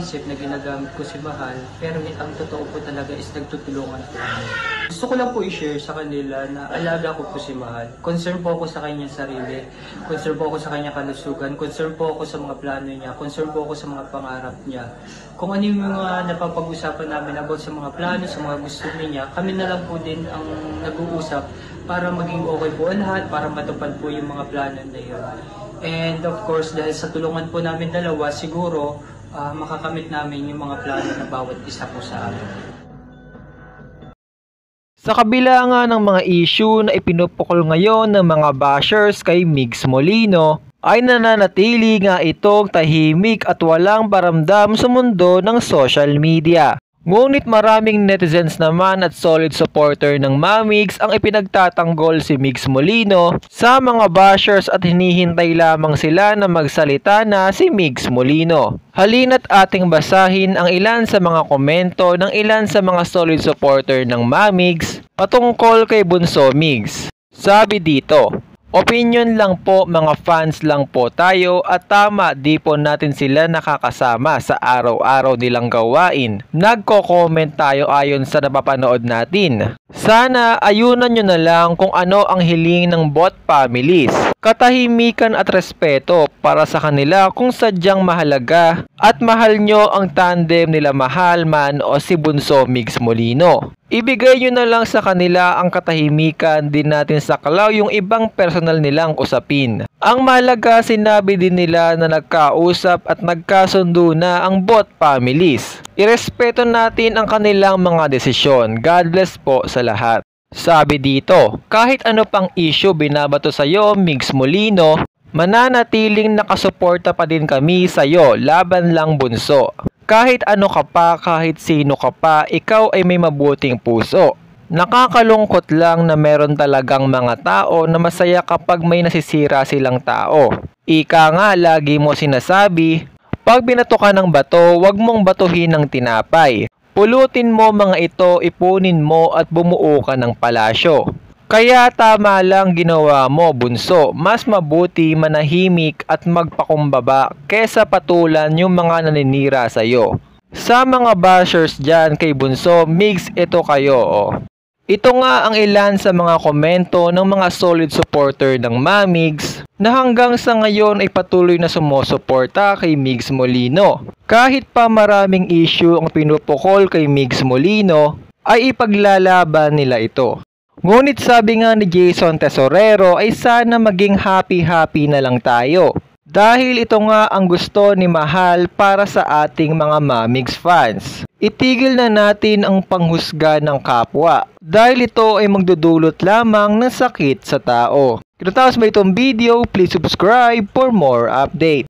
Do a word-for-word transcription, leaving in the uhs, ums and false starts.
iniisip na ginagamit ko si Mahal, pero ang totoo po talaga is nagtutulungan po kami. Gusto ko lang po i-share sa kanila na alaga ko po si Mahal. Concern po ako sa kanyang sarili, concern po ako sa kanyang kalusugan, concern po ako sa mga plano niya, concern po ako sa mga pangarap niya. Kung ano yung mga napapag-usapan namin about sa mga plano, sa mga gusto niya, kami na lang po din ang nag-uusap para maging okay po ang lahat, para matupad po yung mga plano na yun. And of course, dahil sa tulungan po namin dalawa, siguro uh, makakamit namin yung mga plano na bawat isa po sa amin. Sa kabila nga ng mga issue na ipinupukol ngayon ng mga bashers kay Migs Molino, ay nananatili nga itong tahimik at walang paramdam sa mundo ng social media. Ngunit maraming netizens naman at solid supporter ng Mamigs ang ipinagtatanggol si Migs Molino sa mga bashers at hinihintay lamang sila na magsalita na si Migs Molino. Halina't ating basahin ang ilan sa mga komento ng ilan sa mga solid supporter ng Mamigs patungkol kay Bunso Migs. Sabi dito, opinion lang po, mga fans lang po tayo at tama di po natin sila nakakasama sa araw-araw nilang gawain. Nagko-comment tayo ayon sa napapanood natin. Sana ayunan nyo na lang kung ano ang hiling ng bot families. Katahimikan at respeto para sa kanila kung sadyang mahalaga at mahal nyo ang tandem nila Mahal Man o si Bunso Migs Molino. Ibigay nyo na lang sa kanila ang katahimikan, din natin saklaw yung ibang personal nilang usapin. Ang mahalaga, sinabi din nila na nagkausap at nagkasundo na ang bot families. Irespeto natin ang kanilang mga desisyon. God bless po sa lahat. Sabi dito, kahit ano pang issue binabato sa'yo, Migs Molino, mananatiling nakasuporta pa din kami sa'yo, laban lang bunso. Kahit ano ka pa, kahit sino ka pa, ikaw ay may mabuting puso. Nakakalungkot lang na meron talagang mga tao na masaya kapag may nasisira silang tao. Ika nga, lagi mo sinasabi, pag binato ka ng bato, wag mong batuhin ng tinapay. Pulutin mo mga ito, ipunin mo at bumuo ka ng palasyo. Kaya tama lang ginawa mo, bunso. Mas mabuti manahimik at magpakumbaba kesa patulan yung mga naninira sa'yo. Sa mga bashers dyan kay Bunso Migs, ito kayo oh. Ito nga ang ilan sa mga komento ng mga solid supporter ng Mamigs na hanggang sa ngayon ay patuloy na sumusuporta kay Migs Molino. Kahit pa maraming issue ang pinupukol kay Migs Molino, ay ipaglalaban nila ito. Ngunit sabi nga ni Jason Tesorero ay sana maging happy-happy na lang tayo. Dahil ito nga ang gusto ni Mahal para sa ating mga Mamigs fans. Itigil na natin ang panghusga ng kapwa. Dahil ito ay magdudulot lamang ng sakit sa tao. Kung natapos mo itong video, please subscribe for more update.